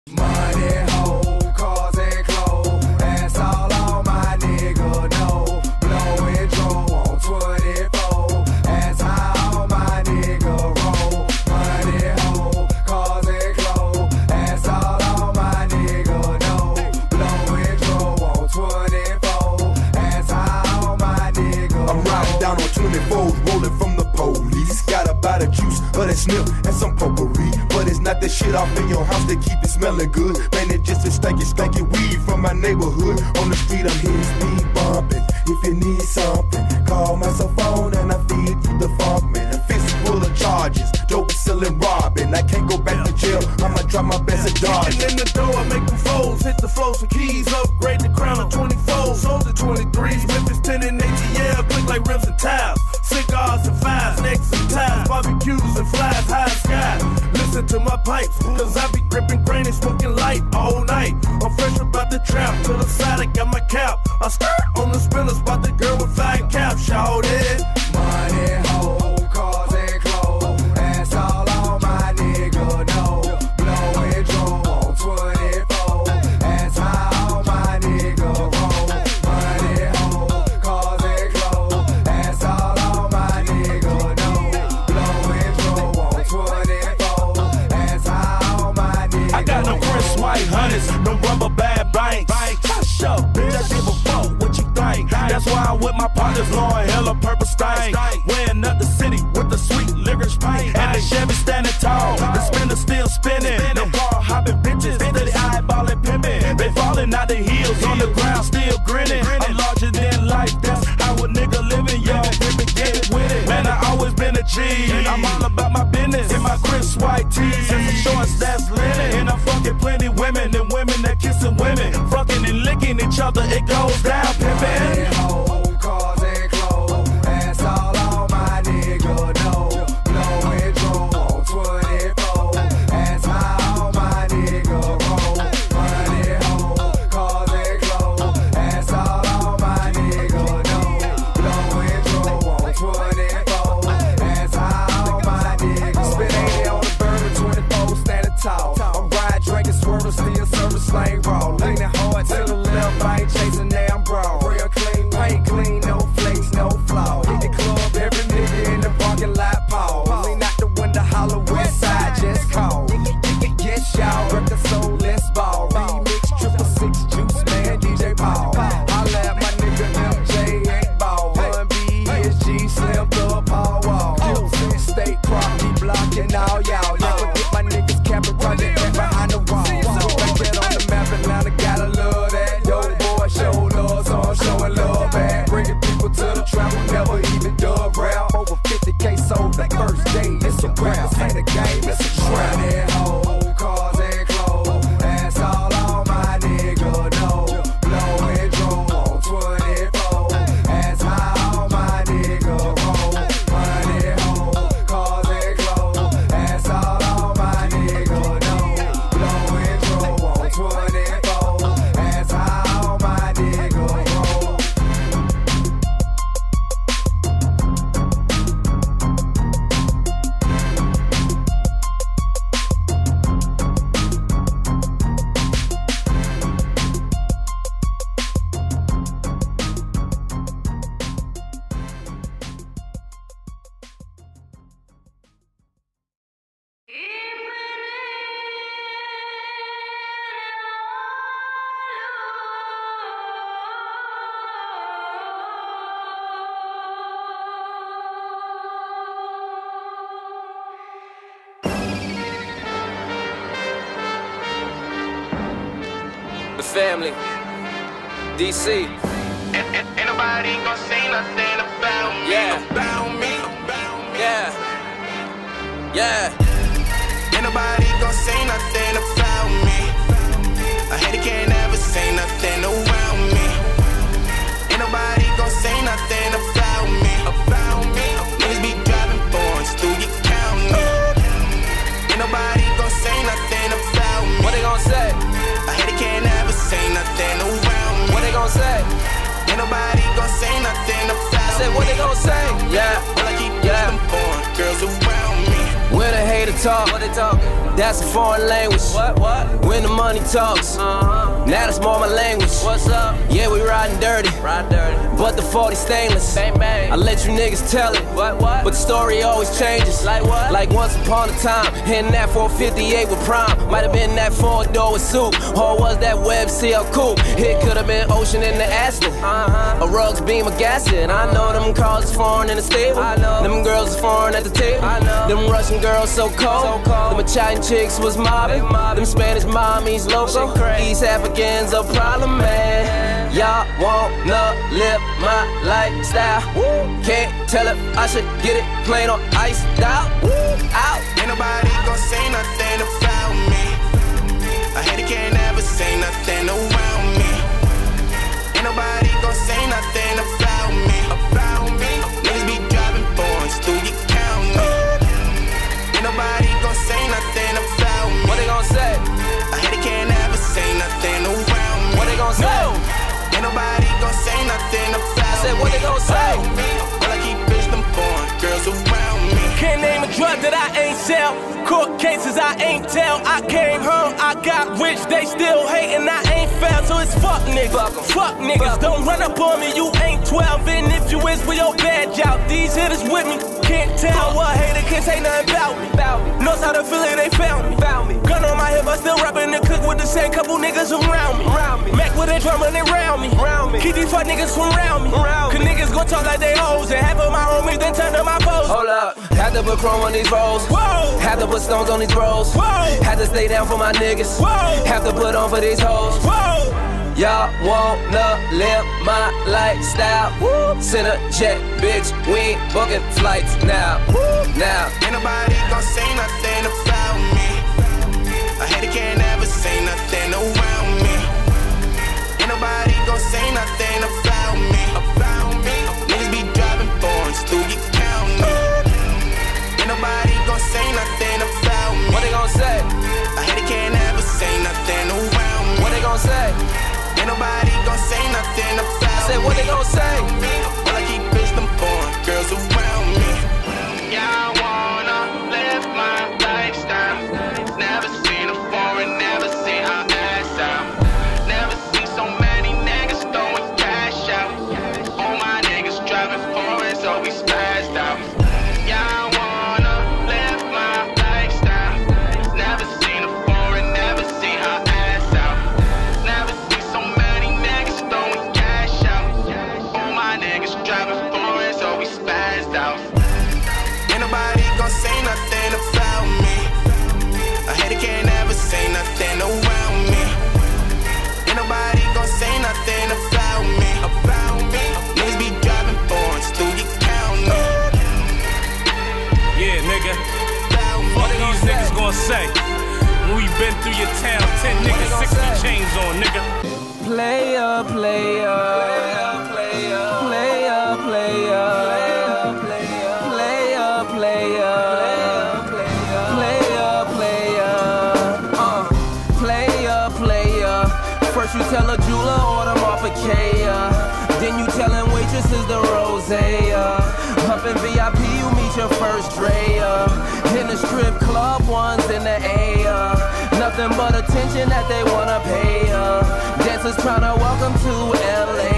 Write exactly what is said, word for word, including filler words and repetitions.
Money, hoe, cars and clothes, that's all all my nigga know. Blowing dro on twenty-four, that's how all my nigga roll. Money, hoe, cars and clothes, that's all all my nigga know. Blowing dro on twenty-four, that's how all my nigga roll. I'm riding down on twenty-fours, rolling from the police. Got a bite of juice, but a snip and some potpourri. But it's not the shit off in your house that keep it smelling good. Man, it's just a stanky, stanky weed from my neighborhood. On the street, I'm hitting speed bumping. If you need something, call my cell phone and I feed you the funk, man. A fist full of charges, dope selling, robbing. I can't go back to jail, I'ma try my best at dodging. In the door, I make them folds, hit the flow, some keys, upgrade the crown of twenty-four, sold the twenty-threes, Memphis ten and A T L, click like rims and tiles, cigars and fives, necks and ties, barbecues and flies, high sky. Listen to my pipes, cause I be gripping grain and smoking light all night. I'm fresh about the trap, to the side I got my cap. I skirt on the spinner, spot the girl with five caps, shout it. Money, hoe, cars and clothes, that's all all my nigga know. Blowing dro on twenty-four, that's how all my nigga roll. Money, hoe, cars and clothes, that's all all my nigga know. Blowing dro on twenty-four, that's how all my nigga I got no Chris White hunters, no rubber band banks. Hush up, bitch, I give a fuck what you think. That's why I'm with my partners, blowing hella purple stain. Weighing up the city with the sweet licorice paint. And the Chevy standing tall, the spinner still spinning. No car hopping bitches, steady eyeballing pimping. They falling out the heels, on the ground still grinning. I'm larger than life, that's how a nigga living, yo. Pimpin', get it with it. Man, I always been a G. I'm all about my business. In my Chris White tees and some shorts that's linen. And I'm fucking plenty women and women that kissing women. Fucking and licking each other, it goes down, pimpin'. Money, hoe, cars and clothes, that's all all my nigga know. Blowing dro on twenty-four, that's how all my nigga roll. Money, hoe, cars and clothes, that's all all my nigga know. Blowing dro on twenty-four, that's how all my nigga roll. Spit eighty on the burner, twenty-four standing tall. I'm riding, drinking, swerving, still serving slang raw. Leaning hard to the left, I ain't chasing that, I'm broad. Real clean, paint clean, no flakes, no flaw. Hit the club, every nigga in the parking lot, Paul. Lean out the window, holler west side, just call. Yes, y'all, record soul, let's ball. Remix, triple six, juice, man, D J Paul. Holla at my nigga M J, eight ball. Run B, S G, Slim Thug, Paul Wall. State property blocking all y'all. Never get my niggas capping project back behind the wall. Back that on the map, Atlanta, gotta love that. Yo, boy, show love, so I'm showing love back. Bringing people to the trap who never even dub rap. Over fifty K sold the first day. It's a rap, this ain't a game, it's a trap. Money, hoe, cars and clothes, that's all all my nigga know. Blowing dro on twenty-four, that's how all my nigga roll. Money, hoe, cars and clothes, that's all all my nigga know. Blowing dro on twenty-four, that's how all my nigga roll. The family, D C. Ain't, ain't, ain't nobody gon' say nothing about me. Yeah. About me. About me. Yeah, yeah. Ain't nobody gon' say nothing about me. A hater can't ever say nothing around me. Ain't nobody gon' say nothing about me. About me. Niggas be driving foreigns through your county. Ain't nobody gon' say nothing about me. What they gon' say? A hater can't ever say nothing around me. What they gon' say? Ain't nobody gon' say nothing about me. I said, what they gon' say? Yeah, All I keep yeah. is them foreign girls around me. When a hater talk. What they talking? That's a foreign language. What, what? When the money talks. Uh-huh. Now that's more my language. What's up? Yeah, we riding dirty. Ride dirty. But the forty stainless. Bang, bang. I let you niggas tell it. What, what? But the story always changes. Like what? Like once upon a time. Hitting that four fifty-eight with Prime. Might have been that four-door with Soup. Or was that Web C L Coupe? It could have been Ocean in the Aston. Uh-huh. A Rugs Beam of Gaston. I know them cars is foreign in the stable. I know. Them girls is foreign at the table. I know. Them Russian girls so cold. So cold. Them Italian chicks was mobbing. Them Spanish mommies loco. East Africans a problem, man. Y'all wanna live my lifestyle. Woo. Can't tell if I should get it plain on ice out. Out. Ain't nobody gon' say nothing about me. I hate it, can't ever say nothing around me. Ain't nobody gon' say nothing about me. About me. Niggas be driving foreigns, do you count me? Ain't nobody gon' say nothing about me. What they gon' say? I hate it, can't ever say nothing around me. What they gon' say? No. Ain't nobody gon' say nothing about me. I said, what they gon' say? All I keep is them foreign girls around me. Can't name a drug that I ain't sell. Court cases I ain't tell. I came home, I got rich. They still hating, I ain't fair. So it's fuck niggas, fuck, fuck niggas. Fuck. Don't run up on me, you ain't twelve. And if you is, with your badge out. These hitters with me, can't tell what hater can't say nothing about me. About me. Knows how to feel it, they found me. Found me. Gun on my hip, I still rapping and cook with the same couple niggas around me. Around me. Mac with a drum and they round me. Round me. Keep these fuck niggas from round me. Round Cause me. Niggas gon' talk like they hoes. And half of my homies then turn to my foes. Hold up, had to put chrome on these rolls. Whoa. Had to put stones on these rolls. Whoa. Had to stay down for my niggas. Whoa. Have to put on for these hoes. Whoa. Y'all wanna live my lifestyle. Woo. Send a jet, bitch. We ain't booking flights now. Woo. Now. Ain't nobody gon' say nothing about me. I hate it, can't ever say nothing around me. Ain't nobody gon' say nothing about me. About me. Niggas be driving foreigns, do you count me? Ain't nobody gon' say nothing about me. What they gon' say? I hate it, can't ever say nothing around me. What they gon' say? Ain't nobody gon' say nothing about me. I said, what they gon' say? All I keep is them foreign girls around me. Yeah, I wanna live my lifestyle. Never seen a foreign, never seen her ass out. Never seen so many niggas throwing cash out. All my niggas driving foreign, so we spazzed out. Yeah, I wanna live my lifestyle. Never seen a foreign, never seen her ass out. Never seen so many niggas throwing cash out. All my niggas driving foreign, so we spazzed out. Ain't nobody gon' say nothing about me. I hate it, can't ever say nothing around me. Ain't nobody gon' say nothing about me. About me. Niggas be driving foreigns, do you count me? Yeah, nigga. What these niggas gon' say? When we been through your town, ten niggas, sixty chains on, nigga. Player, player, player, player, player, player, player, player, player, uh, player, player. First you tell a jeweler order more for Kaya. Then you tellin' waitresses the rosé. Up in V I P you meet your first Drea. In the strip club, one's in the air. Nothing but attention that they wanna pay ya. Dancers tryna welcome to L A.